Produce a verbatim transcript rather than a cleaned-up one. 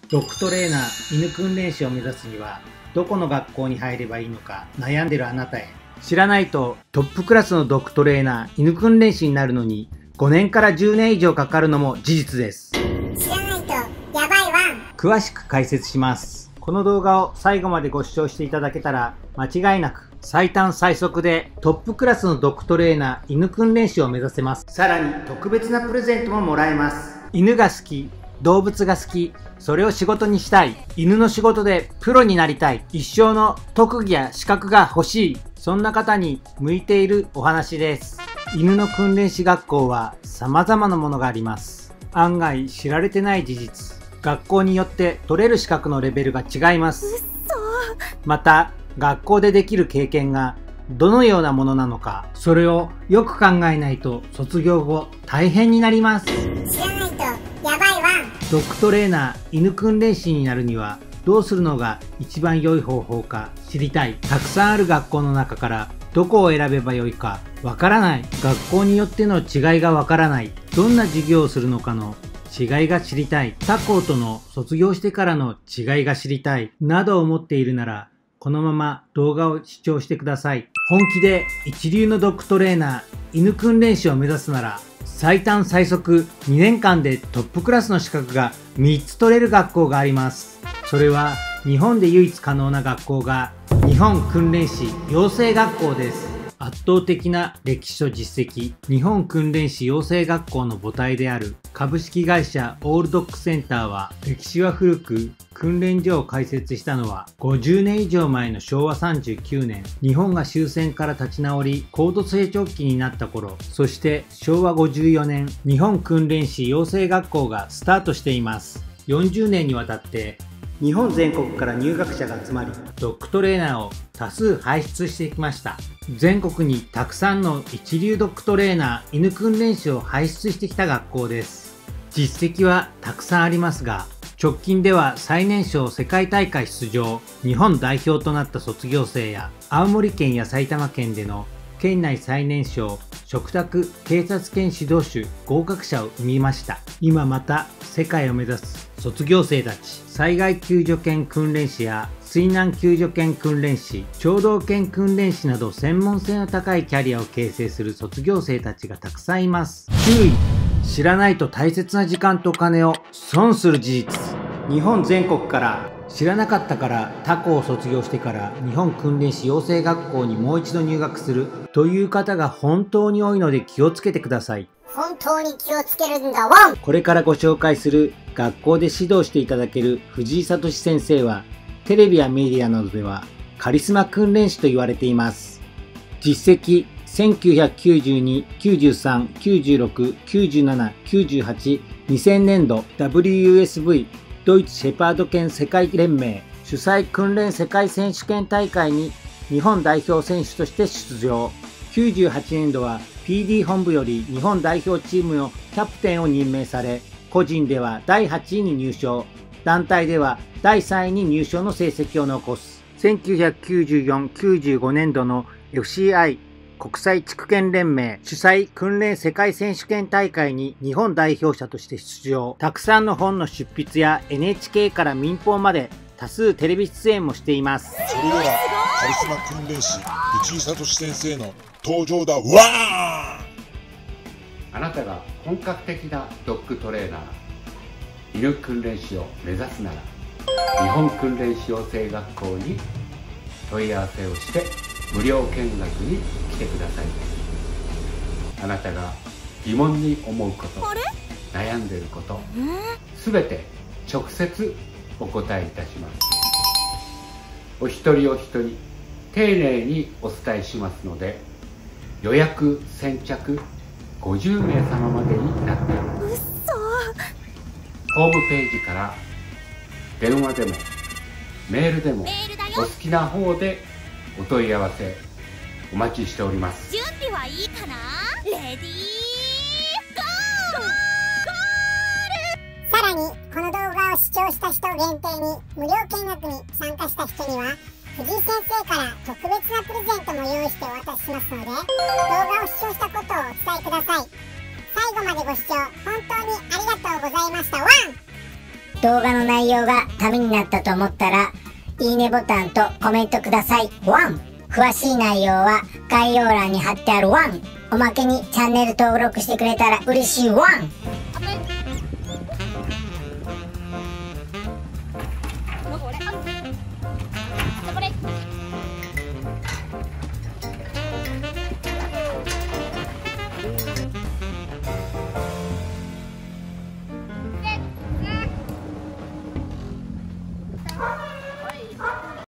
ドッグトレーナー犬訓練士を目指すにはどこの学校に入ればいいのか悩んでるあなたへ。知らないとトップクラスのドッグトレーナー犬訓練士になるのにごねんからじゅうねん以上かかるのも事実です。 知らないとやばいわ。 詳しく解説します。この動画を最後までご視聴していただけたら間違いなく最短最速でトップクラスのドッグトレーナー犬訓練士を目指せます。さらに特別なプレゼントももらえます。犬が好き、動物が好き、それを仕事にしたい、犬の仕事でプロになりたい、一生の特技や資格が欲しい、そんな方に向いているお話です。犬の訓練士学校は様々なものがあります。案外知られてない事実。学校によって取れる資格のレベルが違います。また、学校でできる経験がどのようなものなのか、それをよく考えないと卒業後大変になります。 知らないとやばいわ。 ドッグトレーナー犬訓練士になるにはどうするのが一番良い方法か知りたい。たくさんある学校の中からどこを選べばよいかわからない。学校によっての違いがわからない。どんな授業をするのかの違いが知りたい。他校との卒業してからの違いが知りたい。など思っているならこのまま動画を視聴してください。本気で一流のドッグトレーナー犬訓練士を目指すなら最短最速にねんかんでトップクラスの資格がみっつ取れる学校があります。それは日本で唯一可能な学校が日本訓練士養成学校です。圧倒的な歴史と実績、日本訓練士養成学校の母体である株式会社オールドッグセンターは歴史は古く、訓練所を開設したのはごじゅうねん以上前のしょうわさんじゅうきゅうねん、日本が終戦から立ち直り高度成長期になった頃、そしてしょうわごじゅうよねん、日本訓練士養成学校がスタートしています。よんじゅうねんにわたって日本全国から入学者が集まり、ドッグトレーナーを多数輩出してきました。全国にたくさんの一流ドッグトレーナー犬訓練士を輩出してきた学校です。実績はたくさんありますが、直近では最年少世界大会出場、日本代表となった卒業生や、青森県や埼玉県での県内最年少嘱託警察犬指導手合格者を生みました。今また世界を目指す卒業生たち、災害救助犬訓練士や水難救助犬訓練士、聴導犬訓練士など専門性の高いキャリアを形成する卒業生たちがたくさんいます。注意！知らないと大切な時間とお金を損する事実。日本全国から知らなかったから他校を卒業してから日本訓練士養成学校にもう一度入学するという方が本当に多いので気をつけてください。 本当に気をつけるんだワン。 これからご紹介する学校で指導していただける藤井聡先生はテレビやメディアなどではカリスマ訓練士と言われています。実績せんきゅうひゃくきゅうじゅうに、きゅうじゅうさん、きゅうじゅうろく、きゅうじゅうなな、きゅうじゅうはち、にせんねんど ダブリューユーエスブイ ドイツシェパード犬世界連盟主催訓練世界選手権大会に日本代表選手として出場。きゅうじゅうはちねんどは ピーディー 本部より日本代表チームのキャプテンを任命され、個人ではだいはちいに入賞、団体ではだいさんいに入賞の成績を残す。せんきゅうひゃくきゅうじゅうよん、きゅうじゅうごねんどの エフシーアイ 国際地区犬連盟主催訓練世界選手権大会に日本代表者として出場。たくさんの本の出筆や エヌエイチケー から民放まで多数テレビ出演もしています。 それではカリスマ訓練士藤井聡先生の登場だ。わー！ あなたが本格的なドッグトレーナー犬訓練士を目指すなら日本訓練士養成学校に問い合わせをして無料見学に来てください。あなたが疑問に思うこと、悩んでいること、すべて直接お答えいたします。お一人お一人丁寧にお伝えしますので、予約先着ごじゅうめいさままでになっています。ホームページから電話でもメールでもお好きな方でお問い合わせお待ちしております。 準備はいいかな？レディーゴー！ さらにこの動画を視聴した人限定に無料見学に参加した人には藤井先生から特別なプレゼントも用意してお渡ししますので、動画を視聴したことをお伝えください。最後までご視聴本当にありがとうございました。ワン動画の内容がためになったと思ったら、いいねボタンとコメントください。ワン。詳しい内容は概要欄に貼ってあるワン。おまけにチャンネル登録してくれたら嬉しいワン。